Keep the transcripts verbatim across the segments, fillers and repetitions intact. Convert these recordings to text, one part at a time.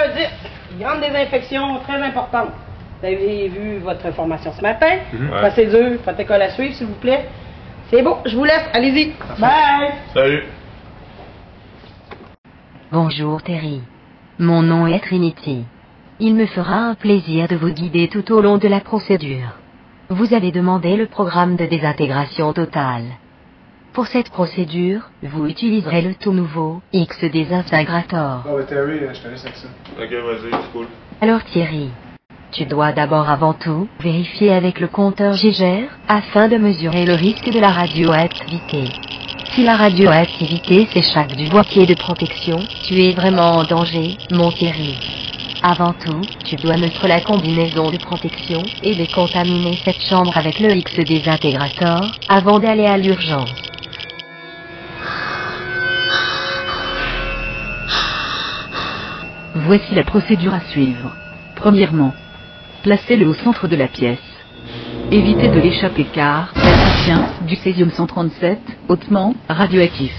dix. Grande désinfection, très importante. Vous avez vu votre formation ce matin. Mm-hmm. Ouais. Procédure, protocole à suivre, s'il vous plaît. C'est bon, je vous laisse. Allez-y. Bye. Salut. Bonjour Terry. Mon nom est Trinity. Il me fera un plaisir de vous guider tout au long de la procédure. Vous avez demandé le programme de désintégration totale. Pour cette procédure, vous utiliserez le tout nouveau X Désintégrator. Oh, mais Terry, je te laisse avec ça. Ok, vas-y, c'est cool. Alors Thierry, tu dois d'abord avant tout vérifier avec le compteur Geiger afin de mesurer le risque de la radioactivité. Si la radioactivité s'échappe du boîtier de protection, tu es vraiment en danger, mon Thierry. Avant tout, tu dois mettre la combinaison de protection et décontaminer cette chambre avec le X Désintégrator avant d'aller à l'urgence. Voici la procédure à suivre. Premièrement, placez-le au centre de la pièce. Évitez de l'échapper car elle contient du césium cent trente-sept, hautement radioactif.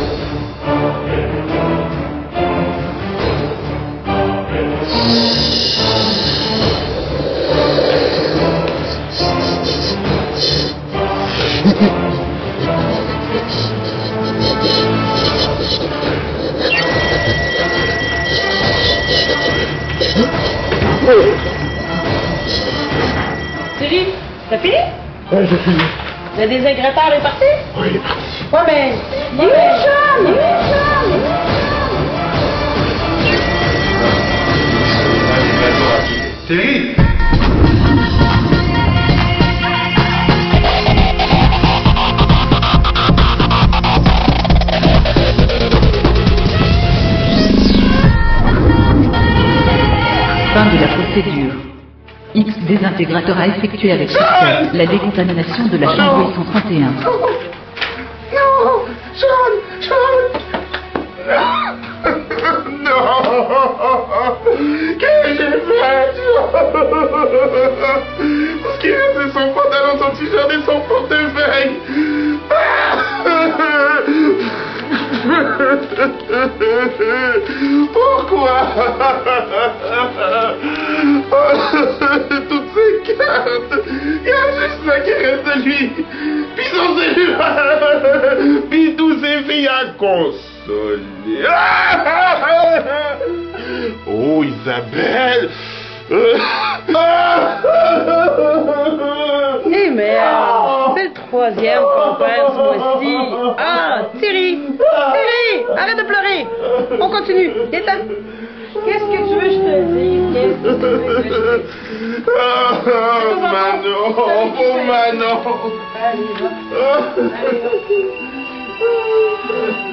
Thierry, t'as fini? Ouais, j'ai fini. Le désagrégateur est parti? Oui, il est parti. Ouais, mais... Il est méchant! Il est méchant! Terry! Fin de la procédure. X Désintégrateur a effectué avec succès la décontamination de la chambre cent trente et un. Non! John! John! Non! Qu'est-ce que j'ai fait, John? Parce qu'il restait son pantalon, son t-shirt et son portefeuille! Pourquoi? Toutes ces cartes! Il y a juste ça qui reste de lui! Puis son cellulaire! Puis tous ses filles à consoler! Oh, Isabelle! Eh merde! C'est le troisième qu'on perd ce mois-ci. Ah, Thierry! Thierry! Arrête de pleurer! On continue. Détends. Qu'est-ce que tu veux que je te dise? Qu'est-ce que tu veux que je te dise? Oh, Manon! Oh, Manon! Allez, va. Allez, va.